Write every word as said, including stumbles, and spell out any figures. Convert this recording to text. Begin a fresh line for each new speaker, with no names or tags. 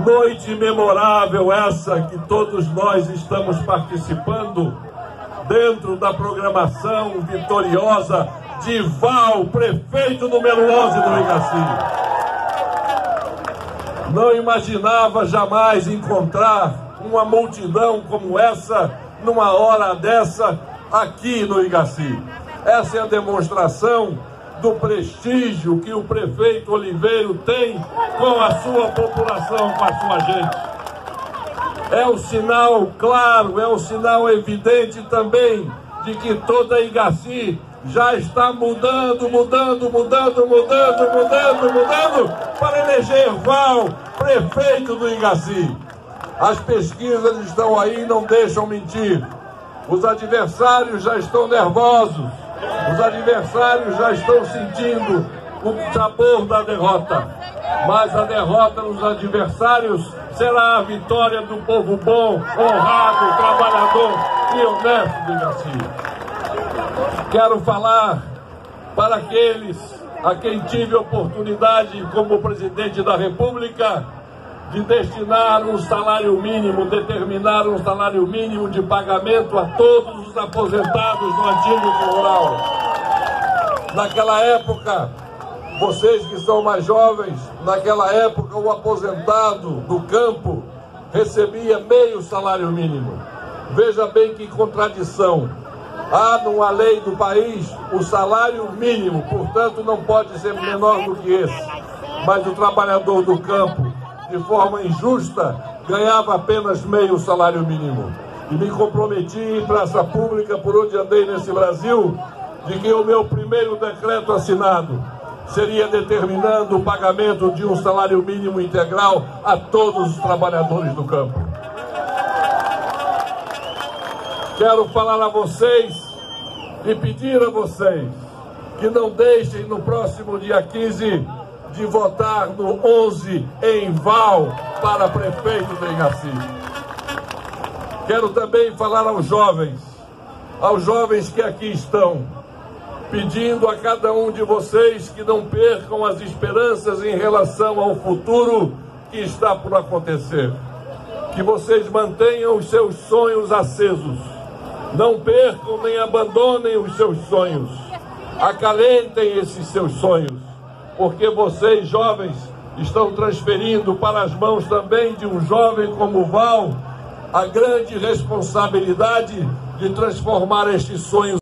Noite memorável essa que todos nós estamos participando dentro da programação vitoriosa de Val, prefeito número onze do Igaci. Não imaginava jamais encontrar uma multidão como essa, numa hora dessa, aqui no Igaci. Essa é a demonstração do prestígio que o prefeito Oliveiro tem com a sua população, com a sua gente. É um sinal claro, é um sinal evidente também de que toda Igaci já está mudando, mudando, mudando, mudando, mudando, mudando para eleger Val, prefeito do Igaci. As pesquisas estão aí e não deixam mentir. Os adversários já estão nervosos. Os adversários já estão sentindo o sabor da derrota. Mas a derrota dos adversários será a vitória do povo bom, honrado, trabalhador e honesto do Igaci. Quero falar para aqueles a quem tive oportunidade, como presidente da República, de destinar um salário mínimo, determinar um salário mínimo de pagamento a todos os aposentados do antigo rural. Naquela época, vocês que são mais jovens, naquela época o aposentado do campo recebia meio salário mínimo. Veja bem que contradição. Há numa lei do país o salário mínimo, portanto não pode ser menor do que esse. Mas o trabalhador do campo, de forma injusta, ganhava apenas meio salário mínimo. E me comprometi em praça pública, por onde andei nesse Brasil, de que o meu primeiro decreto assinado seria determinando o pagamento de um salário mínimo integral a todos os trabalhadores do campo. Quero falar a vocês e pedir a vocês que não deixem no próximo dia quinze de votar no onze em Val para prefeito do Igaci. Quero também falar aos jovens, aos jovens que aqui estão, pedindo a cada um de vocês que não percam as esperanças em relação ao futuro que está por acontecer. Que vocês mantenham os seus sonhos acesos. Não percam nem abandonem os seus sonhos. Acalentem esses seus sonhos, porque vocês, jovens, estão transferindo para as mãos também de um jovem como Val a grande responsabilidade de transformar estes sonhos